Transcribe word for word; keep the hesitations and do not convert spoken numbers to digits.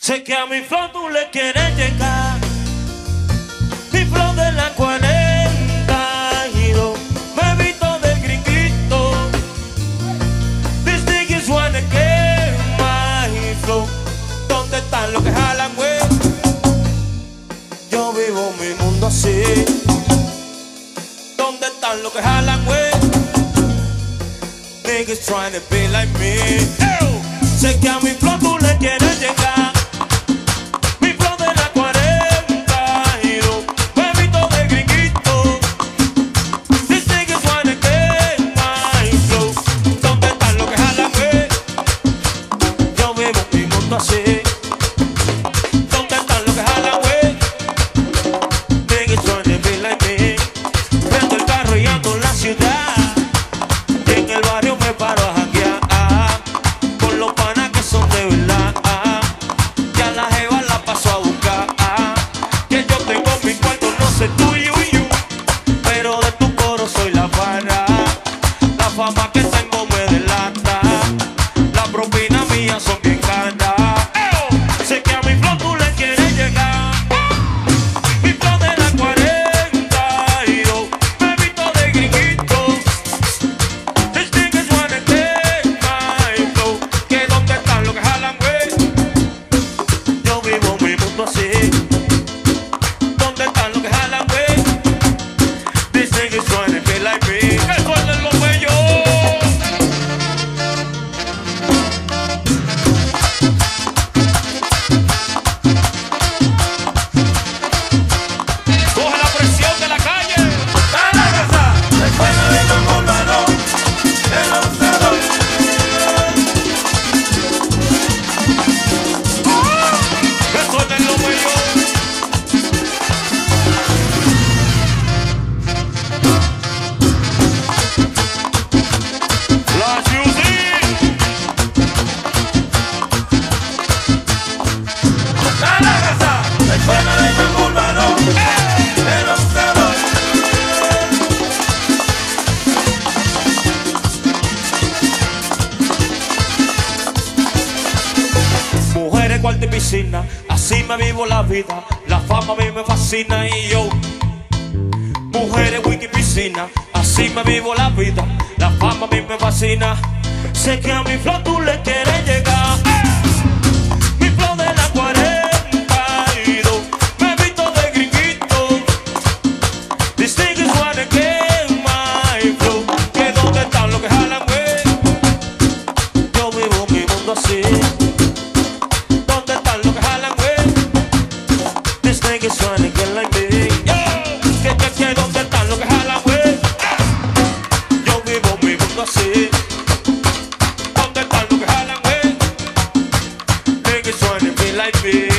Sé que a mi flow tú le quieres llegar. Mi flow de la cuarenta y dos. Me he visto del gringuito. This niggas wanna get my flow. ¿Dónde están los que jalan, güey? Yo vivo mi mundo así. ¿Dónde están los que jalan, güey? Niggas trying to be like me. Ew. Sé que a mi flow tú le quieres llegar. Así. ¿Dónde están los que jalan, güey? Niggas trying to be like me. Prendo el carro y ando en la ciudad. Y en el barrio me paro a janguear con los panas que son de verdad. Ya la jeva la paso a buscar. Que yo tengo mi cuarto, no sé tuyo y yo, pero de tu coro soy la para. La fama que tengo me delata. La propina mía son bien caras. Así. ¿Dónde están los que jalan, güey? These niggas trying to be like me. ¡Que suelten los bellos! Coge la presión de la calle. ¡A la casa! Después no hay un urbano. El abusador. ¡Que suelten los bellos! Mujeres, cuarto y piscina, así me vivo la vida. La fama a mí me fascina y yo. Mujeres, wiki, piscina, así me vivo la vida. La fama a mí me fascina. Sé que a mi flow tú le quieres llegar. Mi flow de la cuarenta y dos. Me he visto de gringuito. These niggas wanna get my flow. Que dónde están los que jalan, güey. Yo vivo mi mundo así. Niggas trying to get like me. Yo, que, que, que, ¿dónde están los que jalan, güey? Yo vivo mi mundo así. ¿Dónde están los que jalan, güey? Niggas trying to be like me.